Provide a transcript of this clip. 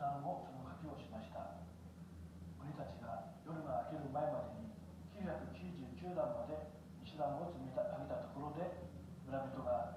段をその書きをしました。鬼たちが夜が明ける前までに999段まで石段を積み上げたところで、村人が